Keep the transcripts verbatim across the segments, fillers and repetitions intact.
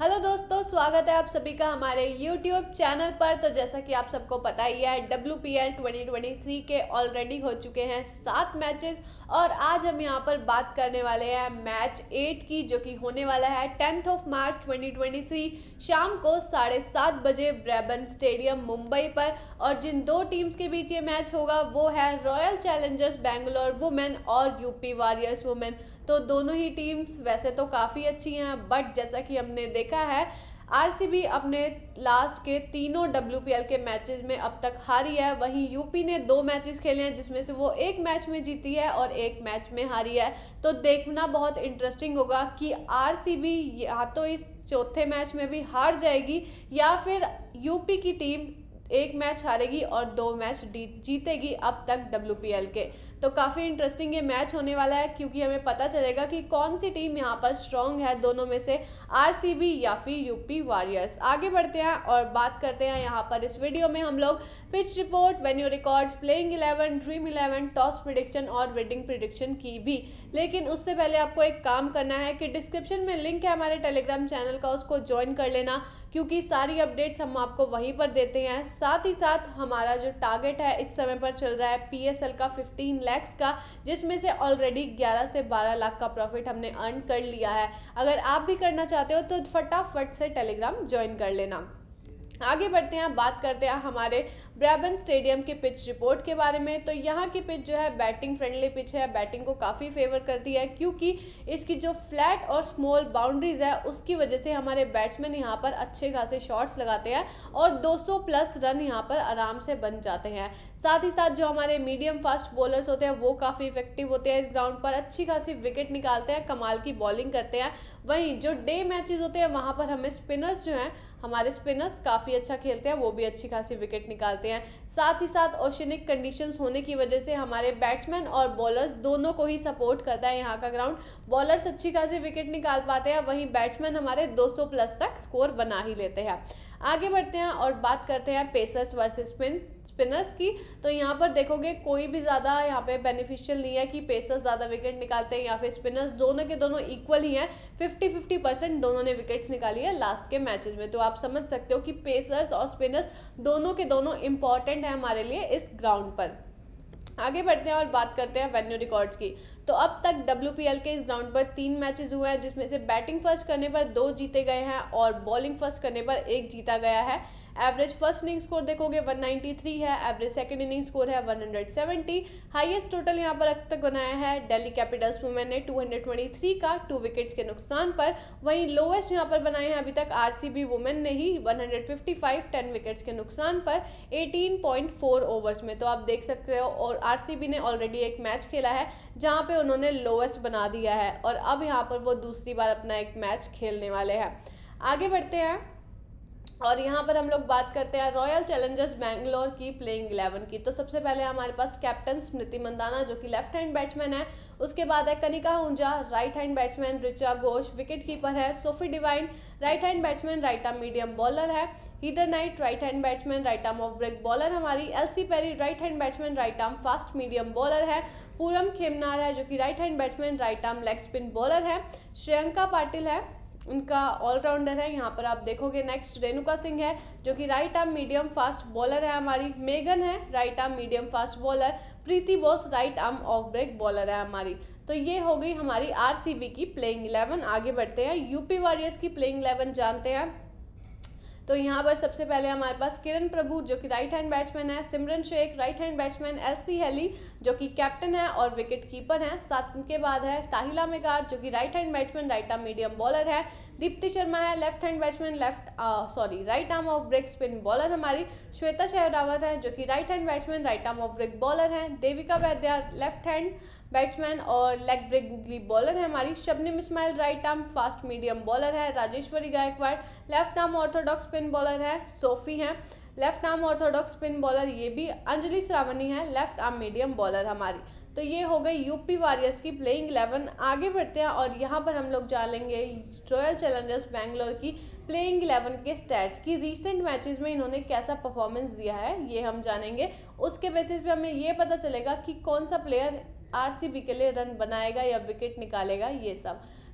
Hello दोस्तों, स्वागत है आप सभी का हमारे यूट्यूब चैनल पर। तो जैसा कि आप सबको पता ही है, W P L twenty twenty three के ऑलरेडी हो चुके हैं सात मैचेस और आज हम यहां पर बात करने वाले हैं मैच एट की, जो कि होने वाला है tenth of March twenty twenty three शाम को साढ़े सात बजे ब्रेबन स्टेडियम मुंबई पर। और जिन दो टीम्स के बीच ये मैच होगा वो है रॉयल चैलेंजर्स बेंगलोर वुमेन और यूपी वॉरियर्स वुमेन। तो दोनों ही टीम्स वैसे तो काफ़ी अच्छी हैं, बट जैसा कि हमने देखा है आरसीबी अपने लास्ट के तीनों डब्ल्यू पी एल के मैचेस में अब तक हारी है। वहीं यूपी ने दो मैचेस खेले हैं जिसमें से वो एक मैच में जीती है और एक मैच में हारी है। तो देखना बहुत इंटरेस्टिंग होगा कि आरसीबी या तो इस चौथे मैच में भी हार जाएगी या फिर यूपी की टीम एक मैच हारेगी और दो मैच जीतेगी अब तक डब्ल्यू पी एल के। तो काफ़ी इंटरेस्टिंग ये मैच होने वाला है, क्योंकि हमें पता चलेगा कि कौन सी टीम यहाँ पर स्ट्रॉन्ग है, दोनों में से आरसीबी या फिर यूपी वॉरियर्स। आगे बढ़ते हैं और बात करते हैं यहाँ पर इस वीडियो में हम लोग pitch report, venue records, playing eleven, dream eleven, toss prediction और विनिंग प्रिडिक्शन की भी। लेकिन उससे पहले आपको एक काम करना है कि डिस्क्रिप्शन में लिंक है हमारे टेलीग्राम चैनल का, उसको ज्वाइन कर लेना, क्योंकि सारी अपडेट्स हम आपको वहीं पर देते हैं। साथ ही साथ हमारा जो टारगेट है इस समय पर चल रहा है पी एस एल का फिफ्टीन लैक्स का, जिसमें से ऑलरेडी ग्यारह से बारह लाख का प्रॉफिट हमने अर्न कर लिया है। अगर आप भी करना चाहते हो तो फटाफट से टेलीग्राम ज्वाइन कर लेना। आगे बढ़ते हैं, बात करते हैं हमारे ब्रेबन स्टेडियम के पिच रिपोर्ट के बारे में। तो यहाँ की पिच जो है बैटिंग फ्रेंडली पिच है, बैटिंग को काफ़ी फेवर करती है, क्योंकि इसकी जो फ्लैट और स्मॉल बाउंड्रीज है उसकी वजह से हमारे बैट्समैन यहाँ पर अच्छे खासे शॉट्स लगाते हैं और दो सौ प्लस रन यहाँ पर आराम से बन जाते हैं। साथ ही साथ जो हमारे मीडियम फास्ट बॉलर्स होते हैं वो काफ़ी इफेक्टिव होते हैं, इस ग्राउंड पर अच्छी खासी विकेट निकालते हैं, कमाल की बॉलिंग करते हैं। वहीं जो डे मैचेस होते हैं वहाँ पर हमें स्पिनर्स जो हैं, हमारे स्पिनर्स काफ़ी अच्छा खेलते हैं, वो भी अच्छी खासी विकेट निकालते हैं। साथ ही साथ ओशनिक कंडीशंस होने की वजह से हमारे बैट्समैन और बॉलर्स दोनों को ही सपोर्ट करता है यहाँ का ग्राउंड। बॉलर्स अच्छी खासी विकेट निकाल पाते हैं, वहीं बैट्समैन हमारे दो सौ प्लस तक स्कोर बना ही लेते हैं। आगे बढ़ते हैं और बात करते हैं पेसर्स वर्सेस स्पिन स्पिनर्स की। तो यहाँ पर देखोगे कोई भी ज़्यादा यहाँ पे बेनिफिशियल नहीं है कि पेसर्स ज़्यादा विकेट निकालते हैं या फिर स्पिनर्स, दोनों के दोनों इक्वल ही हैं। फिफ्टी फिफ्टी परसेंट दोनों ने विकेट्स निकाली है लास्ट के मैचेस में। तो आप समझ सकते हो कि पेसर्स और स्पिनर्स दोनों के दोनों इंपॉर्टेंट है हमारे लिए इस ग्राउंड पर। आगे बढ़ते हैं और बात करते हैं वेन्यू रिकॉर्ड्स की। तो अब तक डब्ल्यू पी एल के इस ग्राउंड पर तीन मैचेस हुए हैं, जिसमें से बैटिंग फर्स्ट करने पर दो जीते गए हैं और बॉलिंग फर्स्ट करने पर एक जीता गया है। एवरेज फर्स्ट इनिंग स्कोर देखोगे वन नाइंटी थ्री है, एवरेज सेकंड इनिंग स्कोर है वन सेवेंटी। हाईएस्ट टोटल यहाँ पर अब तक बनाया है दिल्ली कैपिटल्स वुमेन ने टू ट्वेंटी थ्री का, टू विकेट्स के नुकसान पर। वहीं लोएस्ट यहाँ पर बनाए हैं अभी तक आरसीबी वुमेन ने ही one fifty five, ten wickets के नुकसान पर एटीन पॉइंट फोर ओवर्स में। तो आप देख सकते हो, और आरसीबी ने ऑलरेडी एक मैच खेला है जहाँ पे उन्होंने लोएस्ट बना दिया है और अब यहाँ पर वो दूसरी बार अपना एक मैच खेलने वाले हैं। आगे बढ़ते हैं और यहाँ पर हम लोग बात करते हैं रॉयल चैलेंजर्स बेंगलोर की प्लेइंग इलेवन की। तो सबसे पहले हमारे पास कैप्टन स्मृति मंदाना जो कि लेफ्ट हैंड बैट्समैन है, उसके बाद है Kanika Ahuja right hand batsman, Richa Ghosh wicket keeper है, Sophie Devine right hand batsman, right arm medium bowler है, Heather Knight right hand batsman, right arm off break bowler हमारी, Ellyse Perry right hand batsman, right arm fast medium bowler है, पूरम खेमनार है जो कि right hand batsman, right arm leg spin bowler है, श्रेयंका पाटिल है उनका allrounder है। यहाँ पर आप देखोगे नेक्स्ट रेणुका सिंह है जो कि right arm medium fast bowler है हमारी, मेगन है right arm medium fast bowler, Preeti Bose right arm off break bowler है हमारी। तो ये हो गई हमारी आरसीबी की प्लेइंग इलेवन। आगे बढ़ते हैं यूपी वॉरियर्स की प्लेइंग इलेवन जानते हैं। तो यहाँ पर सबसे पहले हमारे पास किरण प्रभु जो कि राइट हैंड बैट्समैन है, Simran Shaikh right hand batsman, Alyssa Healy जो कि कैप्टन है और विकेट कीपर है। साथ के बाद है ताहिला मेगार जो कि right hand batsman, right arm medium bowler है, दीप्ति शर्मा है left hand batsman, left sorry right arm off break spin bowler हमारी, श्वेता शेहरावत है जो कि right hand batsman, right arm off break bowler है, Devika Vaidya left hand batsman और लेग ब्रेक गुगली बॉलर है हमारी, Shabnam Ismail right arm fast medium bowler है, Rajeshwari Gayakwad left arm orthodox spin bowler है, सोफी है left arm orthodox spin bowler ये भी, अंजलि श्रावणी है लेफ्ट आर्म मीडियम बॉलर हमारी। तो ये हो गई यूपी वॉरियर्स की प्लेइंग इलेवन। आगे बढ़ते हैं और यहाँ पर हम लोग जानेंगे रॉयल चैलेंजर्स बेंगलोर की प्लेइंग इलेवन के स्टैट्स की। रीसेंट मैचेस में इन्होंने कैसा परफॉर्मेंस दिया है ये हम जानेंगे, उसके बेसिस पे हमें ये पता चलेगा कि कौन सा प्लेयर आरसीबी के लिए रन बनाएगा या विकेट निकालेगा ये सब।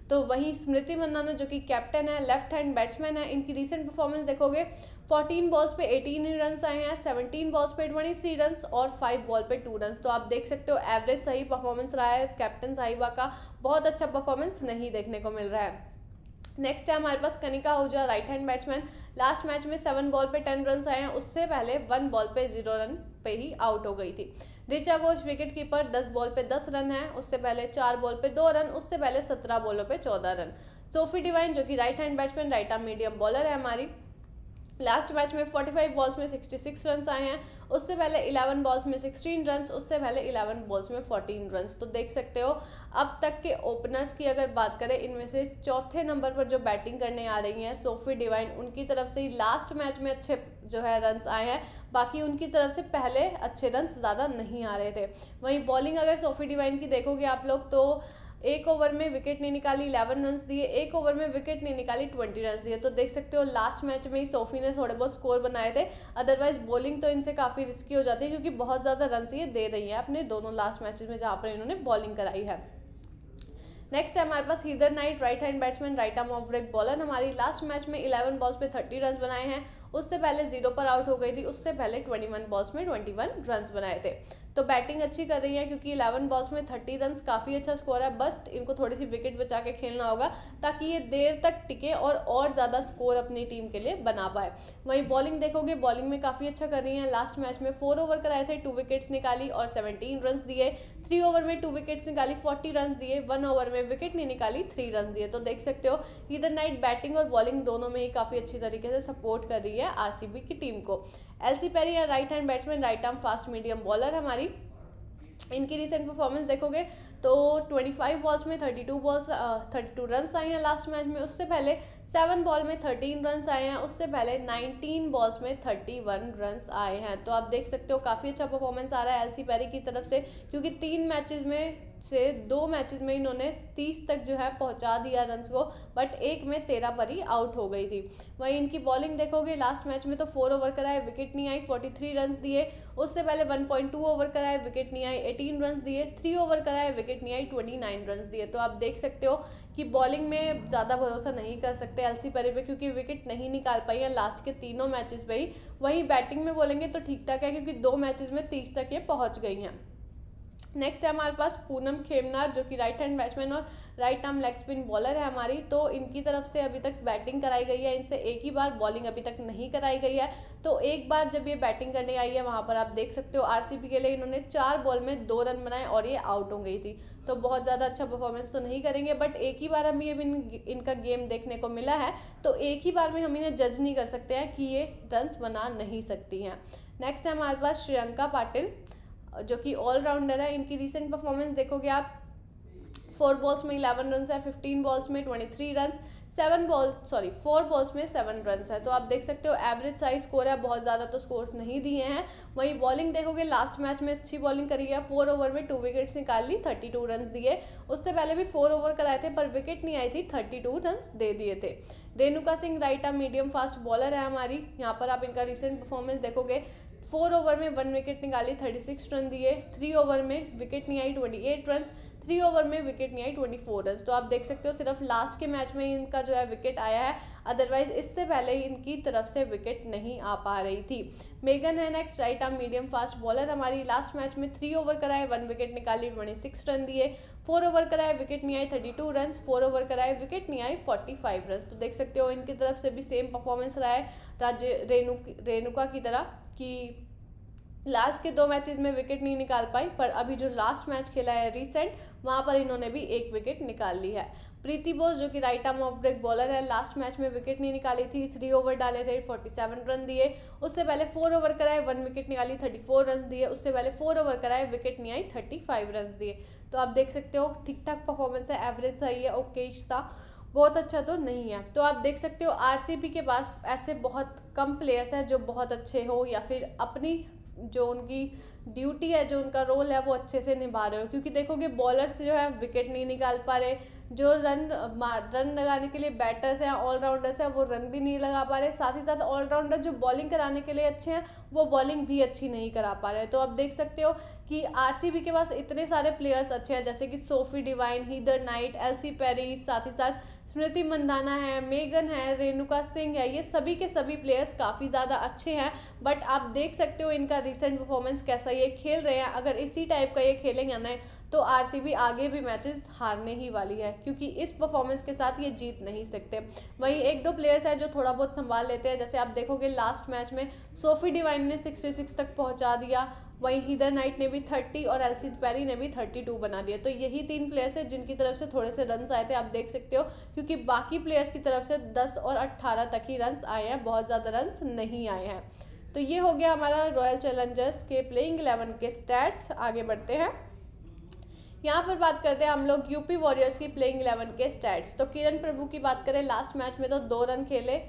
तो वहीं स्मृति मंदाना जो कि कैप्टन है, लेफ्ट हैंड बैट्समैन है, इनकी रीसेंट परफॉर्मेंस देखोगे फोर्टीन बॉल्स पे एटीन ही रन्स आए हैं, सेवनटीन बॉल्स पे तेईस रन्स और फाइव बॉल पे टू रन्स। तो आप देख सकते हो एवरेज सही परफॉर्मेंस रहा है कैप्टन साहिबा का, बहुत अच्छा परफॉर्मेंस नहीं देखने को मिल रहा है। नेक्स्ट है हमारे पास Kanika Ahuja, right hand batsman. Last match में सेवन बॉल पे टेन रन आए हैं, उससे पहले वन बॉल पे जीरो रन पे ही आउट हो गई थी। ऋचा घोष विकेट कीपर, दस बॉल पे दस रन है, उससे पहले चार बॉल पे दो रन, उससे पहले सत्रह बॉलों पे चौदह रन। सोफी डिवाइन जो कि right hand batsman, right arm medium bowler है हमारी, लास्ट मैच में पैंतालीस बॉल्स में छियासठ रन्स आए हैं, उससे पहले ग्यारह बॉल्स में सोलह रन्स, उससे पहले ग्यारह बॉल्स में चौदह रन्स। तो देख सकते हो अब तक के ओपनर्स की अगर बात करें, इनमें से चौथे नंबर पर जो बैटिंग करने आ रही हैं सोफी डिवाइन, उनकी तरफ से ही लास्ट मैच में अच्छे जो है रन्स आए हैं, बाकी उनकी तरफ से पहले अच्छे रन्स ज़्यादा नहीं आ रहे थे। वहीं बॉलिंग अगर सोफी डिवाइन की देखोगे आप लोग तो एक ओवर में विकेट नहीं निकाली, इलेवन रन्स दिए, एक ओवर में विकेट नहीं निकाली, ट्वेंटी रन्स दिए। तो देख सकते हो लास्ट मैच में ही सोफी ने थोड़े बहुत स्कोर बनाए थे, अदरवाइज बॉलिंग तो इनसे काफ़ी रिस्की हो जाती है क्योंकि बहुत ज़्यादा रन्स ये दे रही हैं अपने दोनों लास्ट मैचेस में जहाँ पर इन्होंने बॉलिंग कराई है। नेक्स्ट है हमारे पास Heather Knight, right hand batsman, right arm off break bowler हमारी। लास्ट मैच में इलेवन बॉल्स पे थर्टी रन बनाए हैं, उससे पहले जीरो पर आउट हो गई थी, उससे पहले इक्कीस बॉल्स में इक्कीस रन्स बनाए थे। तो बैटिंग अच्छी कर रही है क्योंकि इलेवन बॉल्स में तीस रन्स काफ़ी अच्छा स्कोर है, बस इनको थोड़ी सी विकेट बचा के खेलना होगा ताकि ये देर तक टिके और और ज़्यादा स्कोर अपनी टीम के लिए बना पाए। वहीं बॉलिंग देखोगे, बॉलिंग में काफ़ी अच्छा कर रही हैं। लास्ट मैच में फोर ओवर कराए थे, टू विकेट्स निकाली और सेवनटीन रन्स दिए, थ्री ओवर में टू विकेट्स निकाली, फोर्टी रन दिए, वन ओवर में विकेट नहीं निकाली, थ्री रन दिए। तो देख सकते हो ईदर नाइट बैटिंग और बॉलिंग दोनों में ही काफ़ी अच्छी तरीके से सपोर्ट कर रही है आरसीबी की टीम को। एलसी पेरी है, right hand batsman, right arm fast medium bowler हमारी। इनकी रिसेंट परफॉर्मेंस देखोगे तो पच्चीस बॉल्स में बत्तीस बॉल्स बत्तीस रन्स आए हैं लास्ट मैच में, उससे पहले सेवन बॉल में तेरह रन्स आए हैं, उससे पहले उन्नीस बॉल्स में इकतीस रन्स आए हैं। तो आप देख सकते हो काफ़ी अच्छा परफॉर्मेंस आ रहा है एलसी पेरी की तरफ से क्योंकि तीन मैचेस में से दो मैचेस में इन्होंने तीस तक जो है पहुंचा दिया रन्स को, बट एक में तेरह पर ही आउट हो गई थी। वहीं इनकी बॉलिंग देखोगे, लास्ट मैच में तो फोर ओवर कराए, विकेट नहीं आई, तैंतालीस रन्स दिए, उससे पहले वन पॉइंट टू ओवर कराए, विकेट नहीं आई, अठारह रन्स दिए, थ्री ओवर कराए, विकेट नहीं आई, उनतीस रन्स दिए। तो आप देख सकते हो कि बॉलिंग में ज़्यादा भरोसा नहीं कर सकते एलसी पेरी पे क्योंकि विकेट नहीं निकाल पाई है लास्ट के तीनों मैचेस पे ही। वहीं बैटिंग में बोलेंगे तो ठीक ठाक है क्योंकि दो मैचेस में तीस तक ये पहुंच गई हैं। नेक्स्ट है हमारे पास पूनम खेमनार जो कि राइट हैंड बैट्समैन और right arm leg spin bowler है हमारी। तो इनकी तरफ से अभी तक बैटिंग कराई गई है, इनसे एक ही बार बॉलिंग अभी तक नहीं कराई गई है। तो एक बार जब ये बैटिंग करने आई है वहाँ पर आप देख सकते हो आरसीबी के लिए इन्होंने चार बॉल में दो रन बनाए और ये आउट हो गई थी। तो बहुत ज़्यादा अच्छा परफॉर्मेंस तो नहीं करेंगे, बट एक ही बार हमें ये इन, इनका गेम देखने को मिला है तो एक ही बार में हम इन्हें जज नहीं कर सकते हैं कि ये रन्स बना नहीं सकती हैं। नेक्स्ट है हमारे पास श्रियंका पाटिल जो कि ऑलराउंडर है। इनकी रीसेंट परफॉर्मेंस देखोगे आप, फोर बॉल्स में इलेवन रन है, फिफ्टीन बॉल्स में तेईस run, seven ball sorry four balls में सेवन रन है। तो आप देख सकते हो एवरेज साइज स्कोर है, बहुत ज़्यादा तो स्कोर्स नहीं दिए हैं। वहीं बॉलिंग देखोगे, लास्ट मैच में अच्छी बॉलिंग करी है, फोर ओवर में टू विकेट्स निकाल ली, थर्टी टू रन दिए, उससे पहले भी फोर ओवर कराए थे पर विकेट नहीं आई थी, थर्टी टू रन दे दिए थे। Renuka Singh right arm medium fast bowler है हमारी। यहाँ पर आप इनका रिसेंट परफॉर्मेंस देखोगे, फोर ओवर में वन विकेट निकाली, थर्टी सिक्स रन दिए, थ्री ओवर में विकेट नहीं आई, twenty eight run, three over में विकेट नहीं आई, ट्वेंटी फोर रन। तो आप देख सकते हो सिर्फ लास्ट के मैच में ही इनका जो है विकेट आया है, अदरवाइज इससे पहले ही इनकी तरफ से विकेट नहीं आ पा रही थी। मेगन है next, right arm medium fast bowler हमारी। लास्ट मैच में थ्री ओवर कराए, वन विकेट निकाली, ट्वेंटी सिक्स रन दिए, फोर ओवर कराए, विकेट नहीं आई, thirty two run, four over कराए, विकेट नहीं आई, फोर्टी फाइव रन। तो देख सकते हो इनकी तरफ से भी सेम परफॉर्मेंस रहा है राज्य रेणु रेणुका की तरह कि लास्ट के दो मैचेस में विकेट नहीं निकाल पाई, पर अभी जो लास्ट मैच खेला है रिसेंट, वहाँ पर इन्होंने भी एक विकेट निकाल ली है। प्रीति बोस जो कि right arm off break bowler है, लास्ट मैच में विकेट नहीं निकाली थी, थ्री ओवर डाले थे, सैंतालीस रन दिए, उससे पहले फोर ओवर कराए, वन विकेट निकाली, चौंतीस रन दिए, उससे पहले फोर ओवर कराए, विकेट नहीं आई, पैंतीस रन दिए। तो आप देख सकते हो ठीक ठाक परफॉर्मेंस है, एवरेज सही है, ओके था, बहुत अच्छा तो नहीं है। तो आप देख सकते हो आरसीबी के पास ऐसे बहुत कम प्लेयर्स हैं जो बहुत अच्छे हो या फिर अपनी जो उनकी ड्यूटी है, जो उनका रोल है, वो अच्छे से निभा रहे हो। क्योंकि देखोगे बॉलर्स जो है विकेट नहीं निकाल पा रहे, जो रन रन लगाने के लिए बैटर्स हैं, ऑलराउंडर्स हैं, वो रन भी नहीं लगा पा रहे। साथ ही साथ ऑलराउंडर जो बॉलिंग कराने के लिए अच्छे हैं, वो बॉलिंग भी अच्छी नहीं करा पा रहे। तो अब देख सकते हो कि आरसीबी के पास इतने सारे प्लेयर्स अच्छे हैं, जैसे कि Sophie Devine, Heather Knight, Ellyse Perry, साथ ही साथ स्मृति मंदाना है, मेगन है, रेणुका सिंह है, ये सभी के सभी प्लेयर्स काफ़ी ज़्यादा अच्छे हैं। बट आप देख सकते हो इनका रिसेंट परफॉर्मेंस कैसा ये खेल रहे हैं। अगर इसी टाइप का ये खेलेंगे ना तो आरसीबी आगे भी मैचेस हारने ही वाली है, क्योंकि इस परफॉर्मेंस के साथ ये जीत नहीं सकते। वहीं एक दो प्लेयर्स हैं जो थोड़ा बहुत संभाल लेते हैं, जैसे आप देखोगे लास्ट मैच में सोफी डिवाइन ने छियासठ तक पहुंचा दिया, वहीं हीदर नाइट ने भी तीस और एल्सी पेरी ने भी बत्तीस बना दिया। तो यही तीन प्लेयर्स हैं जिनकी तरफ से थोड़े से रन्स आए थे, आप देख सकते हो, क्योंकि बाकी प्लेयर्स की तरफ से दस और अट्ठारह तक ही रन्स आए हैं, बहुत ज़्यादा रन्स नहीं आए हैं। तो ये हो गया हमारा रॉयल चैलेंजर्स के प्लेइंग इलेवन के स्टैट्स। आगे बढ़ते हैं, यहाँ पर बात करते हैं हम लोग यूपी वॉरियर्स की प्लेइंग इलेवन के स्टैट्स। तो किरण प्रभु की बात करें, लास्ट मैच में तो दो रन खेले,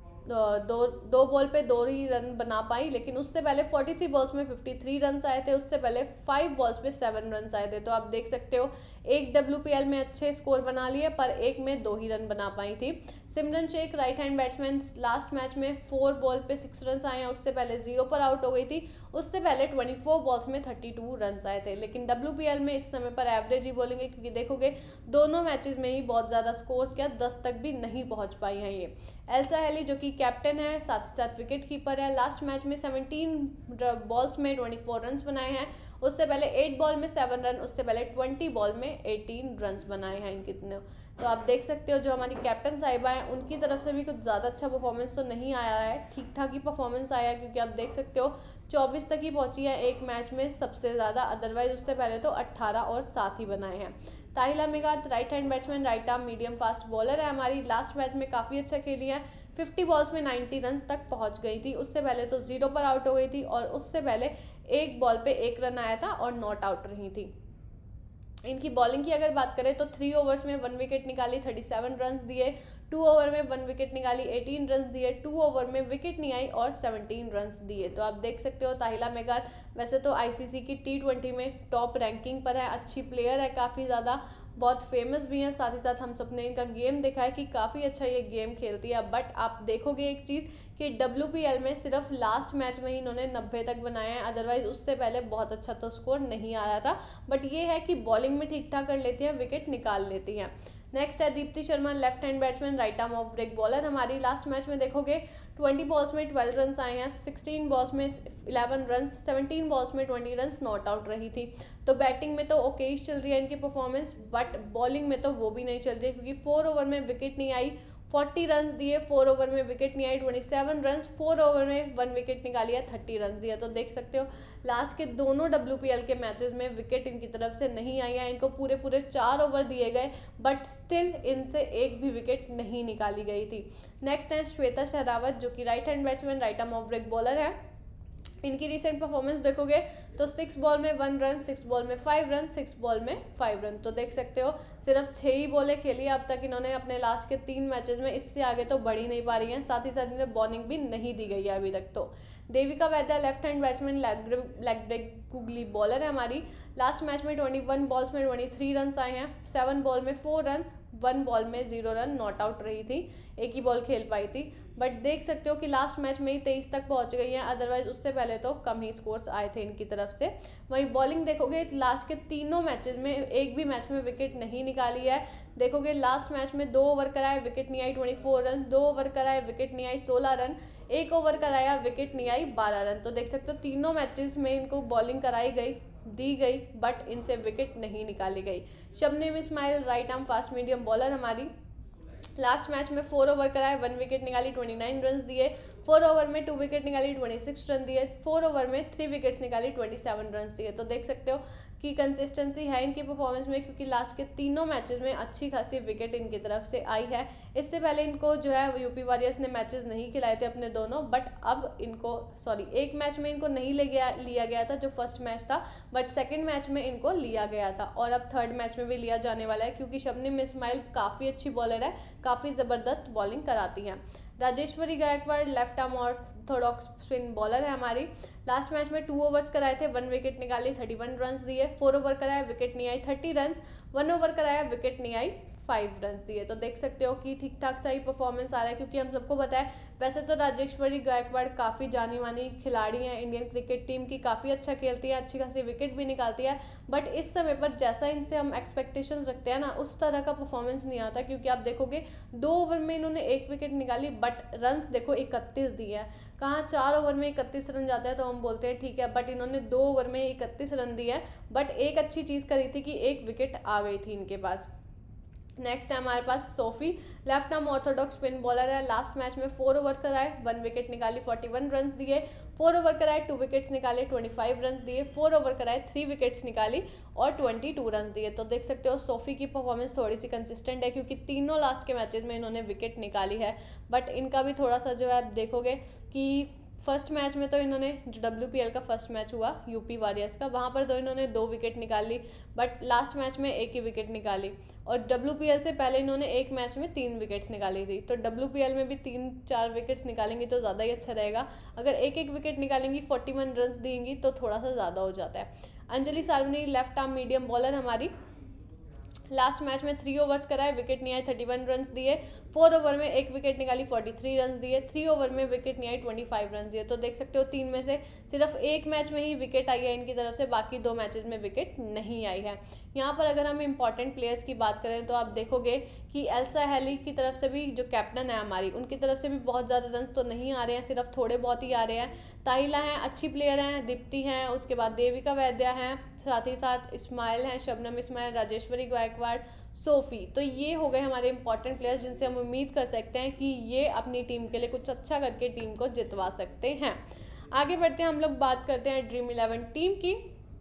दो दो बॉल पे दो ही रन बना पाई, लेकिन उससे पहले तैंतालीस बॉल्स में तिरेपन रन आए थे, उससे पहले फाइव बॉल्स पे सेवन रन आए थे। तो आप देख सकते हो एक डब्ल्यूपीएल में अच्छे स्कोर बना लिए, पर एक में दो ही रन बना पाई थी। Simran Shaikh right hand batsman last match में फोर बॉल पे सिक्स रन आए हैं, उससे पहले जीरो पर आउट हो गई थी, उससे पहले चौबीस बॉल्स में बत्तीस रन आए थे। लेकिन डब्ल्यूपीएल में इस समय पर एवरेज ही बोलेंगे, क्योंकि देखोगे दोनों मैचेस में ही बहुत ज़्यादा स्कोर्स किया, दस तक भी नहीं पहुंच पाई हैं ये। एल्सा हेली जो कि कैप्टन है, साथ ही साथ विकेट कीपर है, लास्ट मैच में सत्रह बॉल्स में चौबीस रन बनाए हैं, उससे पहले एट बॉल में सेवन रन, उससे पहले बीस बॉल में अठारह रन बनाए हैं इनके। तो आप देख सकते हो जो हमारी कैप्टन साहिबा हैं उनकी तरफ से भी कुछ ज़्यादा अच्छा परफॉर्मेंस तो नहीं आया है, ठीक ठाक ही परफॉर्मेंस आया है, क्योंकि आप देख सकते हो चौबीस तक ही पहुंची है एक मैच में सबसे ज़्यादा, अदरवाइज उससे पहले तो अट्ठारह और सात ही बनाए हैं। Tahlia McGrath right hand batsman, right arm medium fast bowler है हमारी, लास्ट मैच में काफ़ी अच्छा खेली है, पचास बॉल्स में नब्बे रन तक पहुंच गई थी, उससे पहले तो जीरो पर आउट हो गई थी, और उससे पहले एक बॉल पे एक रन आया था और नॉट आउट रही थी। इनकी बॉलिंग की अगर बात करें तो थ्री ओवर्स में वन विकेट निकाली, सैंतीस रन दिए, टू ओवर में वन विकेट निकाली, अठारह रन दिए, टू ओवर में विकेट नहीं आई और सत्रह रन दिए। तो आप देख सकते हो ताहिला मेगार्थ वैसे तो आईसीसी की टी ट्वेंटी में टॉप रैंकिंग पर है, अच्छी प्लेयर है, काफ़ी ज़्यादा बहुत फेमस भी हैं, साथ ही साथ हम सबने इनका गेम देखा है कि काफ़ी अच्छा ये गेम खेलती है। बट आप देखोगे एक चीज़ कि डब्ल्यूपीएल में सिर्फ लास्ट मैच में ही इन्होंने नब्बे तक बनाए हैं, अदरवाइज उससे पहले बहुत अच्छा तो स्कोर नहीं आ रहा था। बट ये है कि बॉलिंग में ठीक ठाक कर लेती हैं, विकेट निकाल लेती हैं। नेक्स्ट है Deepti Sharma left hand batsman, right arm off break bowler हमारी, लास्ट मैच में देखोगे बीस बॉल्स में बारह रन आए हैं, सोलह बॉल्स में ग्यारह रन, सत्रह बॉल्स में बीस रन नॉट आउट रही थी। तो बैटिंग में तो ओके चल रही है इनकी परफॉर्मेंस, बट बॉलिंग में तो वो भी नहीं चल रही है, क्योंकि फोर ओवर में विकेट नहीं आई, चालीस रन दिए, फोर ओवर में विकेट नहीं आई, सत्ताईस रन, फोर ओवर में वन विकेट निकाली है, तीस रन दिया। तो देख सकते हो लास्ट के दोनों डब्ल्यूपीएल के मैचेस में विकेट इनकी तरफ से नहीं आई है, इनको पूरे पूरे चार ओवर दिए गए, बट स्टिल इनसे एक भी विकेट नहीं निकाली गई थी। नेक्स्ट है श्वेता शेरावत जो कि right hand batsman, right arm off break bowler है। इनकी रिसेंट परफॉर्मेंस देखोगे तो सिक्स बॉल में वन रन, सिक्स बॉल में फाइव रन, सिक्स बॉल में फाइव रन। तो देख सकते हो सिर्फ छः ही बॉलें खेली अब तक इन्होंने अपने लास्ट के तीन मैचेस में, इससे आगे तो बढ़ ही नहीं पा रही हैं, साथ ही साथ इन्हें बॉलिंग भी नहीं दी गई है अभी तक। तो Devika Vaidya left hand batsman, leg break googly bowler है हमारी, लास्ट मैच में इक्कीस बॉल्स में तेईस रन आए हैं, सेवन बॉल में फोर रन, वन बॉल में जीरो रन, नॉट आउट रही थी, एक ही बॉल खेल पाई थी। बट देख सकते हो कि लास्ट मैच में ही तेईस तक पहुंच गई हैं, अदरवाइज उससे पहले तो कम ही स्कोर्स आए थे इनकी तरफ से। वहीं बॉलिंग देखोगे लास्ट के तीनों मैचेस में एक भी मैच में विकेट नहीं निकाली है। देखोगे लास्ट मैच में दो ओवर कराए, विकेट नहीं आई, चौबीस रन, दो ओवर कराए, विकेट नहीं आई, सोलह रन, एक ओवर कराया, विकेट नहीं आई, बारह रन। तो देख सकते हो तीनों मैचेस में इनको बॉलिंग कराई गई, दी गई, बट इनसे विकेट नहीं निकाली गई। Shabnim Ismail right arm fast medium bowler हमारी, लास्ट मैच में फोर ओवर कराए, वन विकेट निकाली, उनतीस रन दिए, फोर ओवर में टू विकेट निकाली, छब्बीस रन दिए, फोर ओवर में थ्री विकेट्स निकाली, सत्ताईस रन दिए। तो देख सकते हो कि कंसिस्टेंसी है इनकी परफॉर्मेंस में, क्योंकि लास्ट के तीनों मैचेस में अच्छी खासी विकेट इनकी तरफ से आई है। इससे पहले इनको जो है यूपी वॉरियर्स ने मैचेस नहीं खिलाए थे अपने दोनों, बट अब इनको सॉरी एक मैच में इनको नहीं ले गया लिया गया था जो फर्स्ट मैच था, बट सेकंड मैच में इनको लिया गया था और अब थर्ड मैच में भी लिया जाने वाला है, क्योंकि शबनम इस्माइल काफ़ी अच्छी बॉलर है, काफ़ी ज़बरदस्त बॉलिंग कराती हैं। Rajeshwari Gayakwad left arm orthodox spin bowler है हमारी। लास्ट मैच में टू ओवर्स कराए थे, वन विकेट निकाली, थर्टी वन रन दिए। फोर ओवर कराया, विकेट नहीं आई, थर्टी रन। वन ओवर कराया, विकेट नहीं आई, फाइव रन दिए। तो देख सकते हो कि ठीक ठाक सा ही परफॉर्मेंस आ रहा है, क्योंकि हम सबको पता है वैसे तो राजेश्वरी गायकवाड़ काफ़ी जानी मानी खिलाड़ी हैं इंडियन क्रिकेट टीम की, काफ़ी अच्छा खेलती है, अच्छी खासी विकेट भी निकालती है, बट इस समय पर जैसा इनसे हम एक्सपेक्टेशंस रखते हैं ना, उस तरह का परफॉर्मेंस नहीं आता। क्योंकि आप देखोगे दो ओवर में इन्होंने एक विकेट निकाली, बट रन्स देखो इकतीस दिए हैं। कहाँ चार ओवर में इकतीस रन जाते हैं तो हम बोलते हैं ठीक है, बट इन्होंने दो ओवर में इकतीस रन दिए हैं। बट एक अच्छी चीज़ करी थी कि एक विकेट आ गई थी इनके पास। नेक्स्ट है हमारे पास Sophie, left arm orthodox spin bowler है। लास्ट मैच में फोर ओवर कराए, वन विकेट निकाली, फोर्टी वन रन दिए। फोर ओवर कराए, टू विकेट्स निकाले, ट्वेंटी फाइव रन दिए। फोर ओवर कराए, थ्री विकेट्स निकाली और ट्वेंटी टू रन दिए। तो देख सकते हो सोफी की परफॉर्मेंस थोड़ी सी कंसिस्टेंट है, क्योंकि तीनों लास्ट के मैचेस में इन्होंने विकेट निकाली है। बट इनका भी थोड़ा सा जो है आप देखोगे कि फर्स्ट मैच में तो इन्होंने जो डब्ल्यू पी एल का फर्स्ट मैच हुआ यूपी वॉरियर्स का, वहाँ पर तो इन्होंने दो विकेट निकाल ली, बट लास्ट मैच में एक ही विकेट निकाली। और डब्ल्यू पी एल से पहले इन्होंने एक मैच में तीन विकेट्स निकाली थी। तो डब्ल्यू पी एल में भी तीन चार विकेट्स निकालेंगी तो ज़्यादा ही अच्छा रहेगा। अगर एक एक विकेट निकालेंगी, फोर्टी वन रन देंगी तो थोड़ा सा ज़्यादा हो जाता है। Anjali Sarvani left arm medium bowler हमारी। लास्ट मैच में थ्री ओवर्स कराए, विकेट नहीं आई, थर्टी वन रन दिए। फोर ओवर में एक विकेट निकाली, फोर्टी थ्री रन दिए। थ्री ओवर में विकेट नहीं आई, ट्वेंटी फाइव रन दिए। तो देख सकते हो तीन में से सिर्फ एक मैच में ही विकेट आई है इनकी तरफ से, बाकी दो मैचेस में विकेट नहीं आई है। यहाँ पर अगर हम इंपॉर्टेंट प्लेयर्स की बात करें तो आप देखोगे कि एल्सा हेली की तरफ से भी, जो कैप्टन है हमारी, उनकी तरफ से भी बहुत ज़्यादा रन तो नहीं आ रहे हैं, सिर्फ थोड़े बहुत ही आ रहे हैं। ताहिला हैं, अच्छी प्लेयर हैं, दीप्ति हैं, उसके बाद देविका वैद्या हैं, साथ ही साथ इस्माइल हैं, Shabnim Ismail, Rajeshwari Gayakwad, Sophie. तो ये हो गए हमारे इंपॉर्टेंट प्लेयर्स जिनसे हम उम्मीद कर सकते हैं कि ये अपनी टीम के लिए कुछ अच्छा करके टीम को जितवा सकते हैं। आगे बढ़ते हैं, हम लोग बात करते हैं ड्रीम इलेवन टीम की।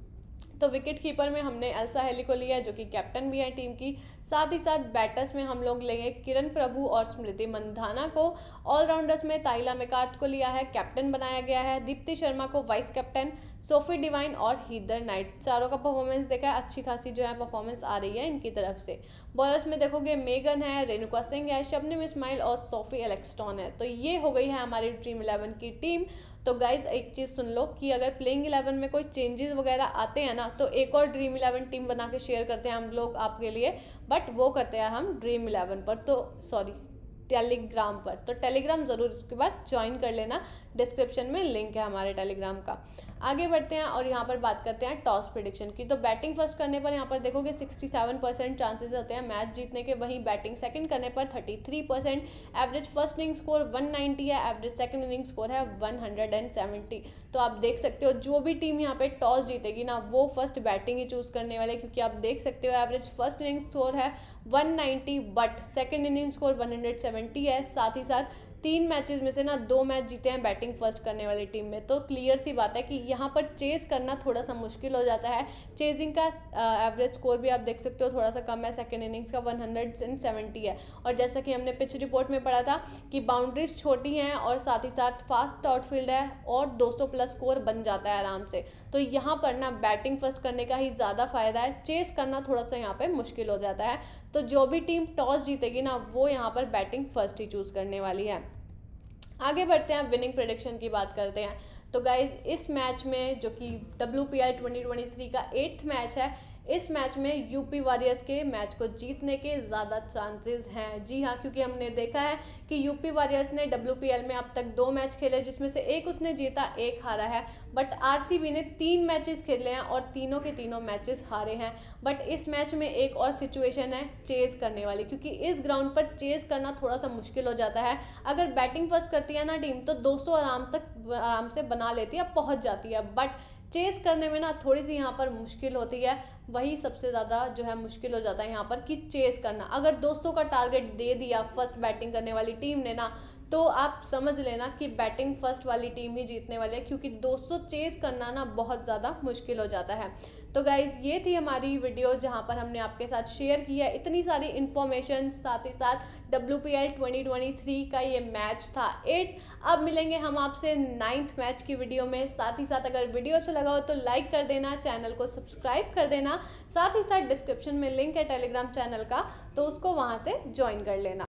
तो विकेट कीपर में हमने एल्सा हेली को लिया है, जो कि कैप्टन भी है टीम की। साथ ही साथ बैटर्स में हम लोग लेंगे किरण प्रभु और स्मृति मंधाना को। ऑलराउंडर्स में ताहिला मेकार्थ को लिया है, कैप्टन बनाया गया है। दीप्ति शर्मा को वाइस कैप्टन, सोफी डिवाइन और हीदर नाइट, चारों का परफॉर्मेंस देखा है, अच्छी खासी जो है परफॉर्मेंस आ रही है इनकी तरफ से। बॉलर्स में देखोगे मेगन है, रेणुका सिंह है, शबनम इस्माइल और सोफी एलेक्सटॉन है। तो ये हो गई है हमारी ड्रीम इलेवन की टीम। तो गाइज एक चीज़ सुन लो कि अगर प्लेइंग इलेवन में कोई चेंजेस वगैरह आते हैं ना, तो एक और ड्रीम इलेवन टीम बना के शेयर करते हैं हम लोग आपके लिए, बट वो करते हैं हम ड्रीम इलेवन पर, तो सॉरी टेलीग्राम पर। तो टेलीग्राम ज़रूर इसके बाद ज्वाइन कर लेना, डिस्क्रिप्शन में लिंक है हमारे टेलीग्राम का। आगे बढ़ते हैं और यहाँ पर बात करते हैं टॉस प्रिडिक्शन की। तो बैटिंग फर्स्ट करने पर यहाँ पर देखोगे सिक्सटी सेवन परसेंट चांसेस होते हैं मैच जीतने के, वहीं बैटिंग सेकंड करने पर thirty three percent. Average first inning score one ninety है, एवरेज सेकंड इनिंग स्कोर है वन हंड्रेड सेवेंटी। तो आप देख सकते हो जो भी टीम यहाँ पे टॉस जीतेगी ना, वो फर्स्ट बैटिंग ही चूज़ करने वाले, क्योंकि आप देख सकते हो एवरेज फर्स्ट इनिंग स्कोर है one ninety, but second inning score one hundred seventy है। साथ ही साथ तीन मैचेस में से ना दो मैच जीते हैं बैटिंग फर्स्ट करने वाली टीम में। तो क्लियर सी बात है कि यहाँ पर चेस करना थोड़ा सा मुश्किल हो जाता है। चेजिंग का एवरेज स्कोर भी आप देख सकते हो थोड़ा सा कम है, सेकंड इनिंग्स का वन हंड्रेड सेवेंटी है। और जैसा कि हमने पिच रिपोर्ट में पढ़ा था कि बाउंड्रीज छोटी हैं और साथ ही साथ फास्ट आउटफील्ड है और दो सौ प्लस स्कोर बन जाता है आराम से। तो यहाँ पर ना बैटिंग फर्स्ट करने का ही ज़्यादा फायदा है, चेस करना थोड़ा सा यहाँ पर मुश्किल हो जाता है। तो जो भी टीम टॉस जीतेगी ना, वो यहाँ पर बैटिंग फर्स्ट ही चूज़ करने वाली है। आगे बढ़ते हैं, विनिंग प्रेडिक्शन की बात करते हैं। तो गाइज इस मैच में, जो कि W P L twenty twenty three का एट्थ मैच है, इस मैच में यूपी वॉरियर्स के मैच को जीतने के ज़्यादा चांसेस हैं। जी हाँ, क्योंकि हमने देखा है कि यूपी वॉरियर्स ने डब्ल्यू पी एल में अब तक दो मैच खेले, जिसमें से एक उसने जीता, एक हारा है। बट आरसीबी ने तीन मैचेस खेले हैं और तीनों के तीनों मैचेस हारे हैं। बट इस मैच में एक और सिचुएशन है चेस करने वाली, क्योंकि इस ग्राउंड पर चेस करना थोड़ा सा मुश्किल हो जाता है। अगर बैटिंग फर्स्ट करती है ना टीम, तो दो सौ आराम तक आराम से बना लेती है, पहुँच जाती है। बट चेस करने में ना थोड़ी सी यहाँ पर मुश्किल होती है, वही सबसे ज़्यादा जो है मुश्किल हो जाता है यहाँ पर कि चेस करना। अगर दो सौ का टारगेट दे दिया फर्स्ट बैटिंग करने वाली टीम ने ना, तो आप समझ लेना कि बैटिंग फर्स्ट वाली टीम ही जीतने वाली है, क्योंकि दो सौ चेस करना ना बहुत ज़्यादा मुश्किल हो जाता है। तो गाइज़ ये थी हमारी वीडियो जहाँ पर हमने आपके साथ शेयर किया है इतनी सारी इन्फॉर्मेशन, साथ ही साथ W P L twenty twenty three का ये मैच था एट। अब मिलेंगे हम आपसे नाइन्थ मैच की वीडियो में। साथ ही साथ अगर वीडियो अच्छा लगा हो तो लाइक कर देना, चैनल को सब्सक्राइब कर देना। साथ ही साथ डिस्क्रिप्शन में लिंक है टेलीग्राम चैनल का, तो उसको वहाँ से ज्वाइन कर लेना।